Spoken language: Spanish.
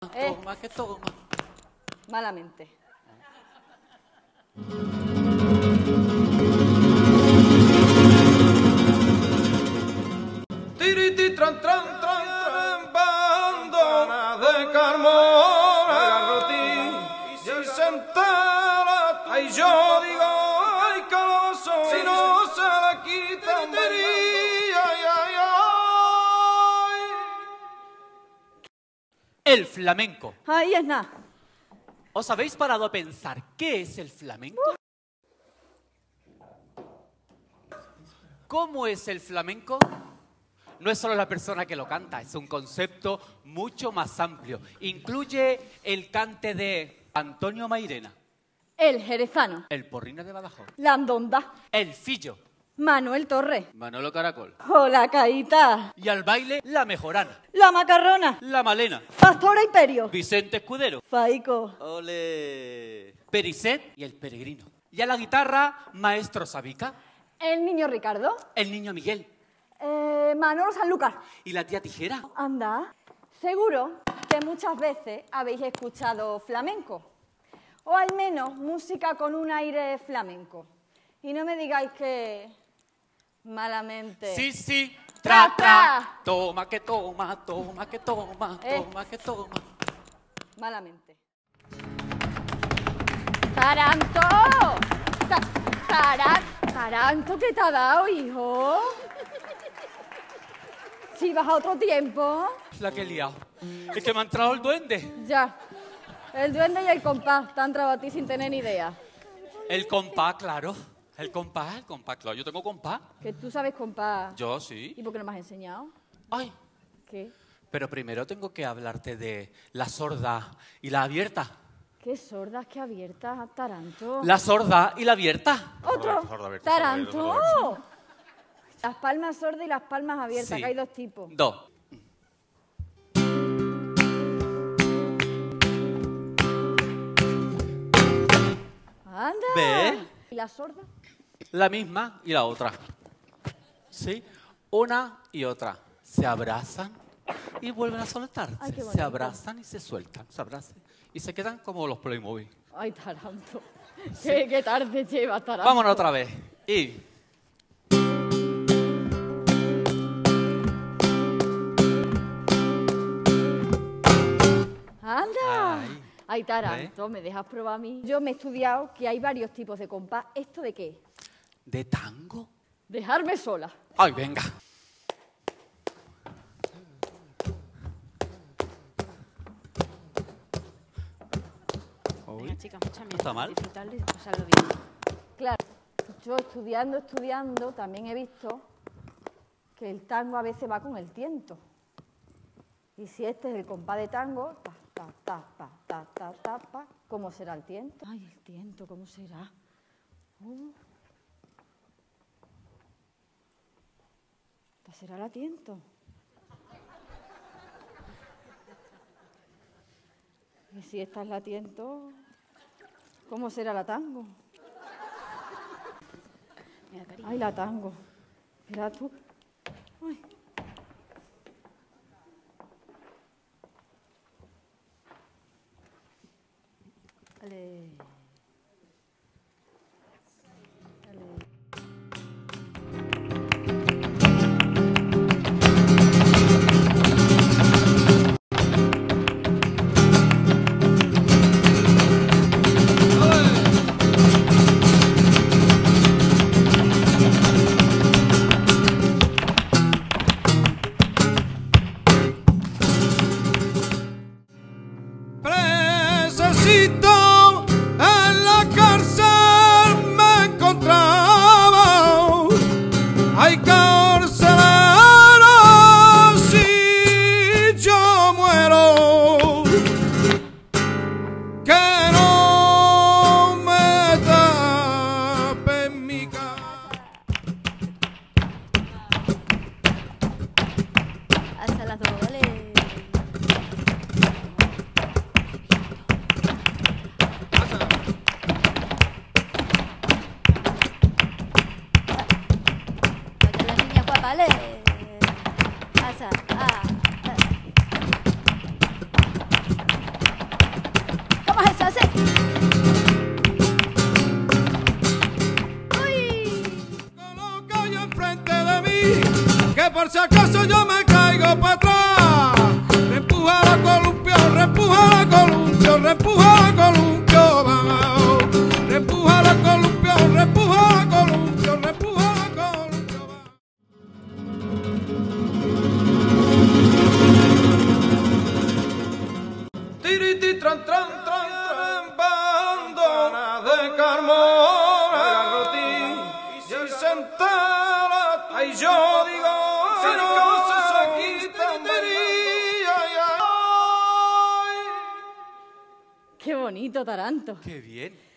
Toma, que toma. Malamente. Tiriti tran tran tran tran bando de Carmona Garrotín y si se entera ay yo digo ay caloso si no se la quitan vería ay ay ay. El flamenco. Ahí es nada. ¿Os habéis parado a pensar qué es el flamenco? ¿Cómo es el flamenco? No es solo la persona que lo canta, es un concepto mucho más amplio. Incluye el cante de Antonio Mairena, El jerezano. el Porrino de Badajoz, La andonda. el Fillo, Manuel Torres. Manolo Caracol O la caíta. y al baile la Mejorana, La macarrona. la Malena, Pastora Imperio. Vicente Escudero, Faico. ¡ole! Pericet y el Peregrino. Y a la guitarra, Maestro Sabica, El niño Ricardo. el Niño Miguel Manolo Sanlúcar. y la Tía Tijera. Anda. Seguro que muchas veces habéis escuchado flamenco. O al menos música con un aire flamenco. Y no me digáis que malamente. Sí, sí, Tra, tra, tra. tra. Toma, que toma, toma, que toma, toma, que toma. Malamente. ¡Taranto! ¡Taranto, ¿qué te ha dado, hijo? Si vas a otro tiempo. La que he liado. Es que me ha entrado el duende. Ya. El duende y el compás te han entrado a ti sin tener ni idea. El compás, claro. El compás, claro. Yo tengo compás. Que tú sabes compás. Yo sí. ¿Y por qué no me has enseñado? Ay, ¿Qué? pero primero tengo que hablarte de la sorda y la abierta. ¿Qué sordas, qué abiertas, Taranto? La sorda y la abierta. ¡Otro! Sorda abierta, ¡Taranto! Las palmas sordas y las palmas abiertas, Sí. que hay dos tipos. Dos. ¡Anda! ¿Ves? ¿Y la sorda? La misma y la otra. ¿Sí? Una y otra. Se abrazan y vuelven a soltarse. Ay, qué Se bonito. abrazan y se sueltan. Se abrazan y se quedan como los Playmobil. ¡Ay, Taranto! ¿Qué tarde lleva, Taranto? Vámonos otra vez. Y... ¡Anda! Ay. Ay, Taranto, ¿me dejas probar a mí? Yo me he estudiado que hay varios tipos de compás. ¿Esto de qué? ¿De tango? Dejarme sola. Ay, venga. Venga, chicas, mucha mierda. está mal. Disfrutarlo y pasarlo bien. Claro, yo estudiando, también he visto que el tango a veces va con el tiento. Y si este es el compás de tango, ta, ta, ta, pa, ta, ta, ta, pa, ¿cómo será el tiento? Ay, el tiento, ¿cómo será? ¿Esta será el tiento? Y si esta es la tiento, ¿cómo será la tango? Mira, cariño. Ay, la tango. Mira tú. Ay. Ale. Ale. Necesito pase. Coloca yo enfrente de mí, que por si acaso yo me caigo para atrás. Reempuja la columpio, reempuja la columpio, reempuja la columpio, vamos. Reempuja la columpio, reempuja la columpio, reempuja la columpio, vamos. Tiriti tran tran tran tran bando de Carmona y si se entera, ay yo digo, si no se quitan Qué bonito, Taranto. ¡Qué bien!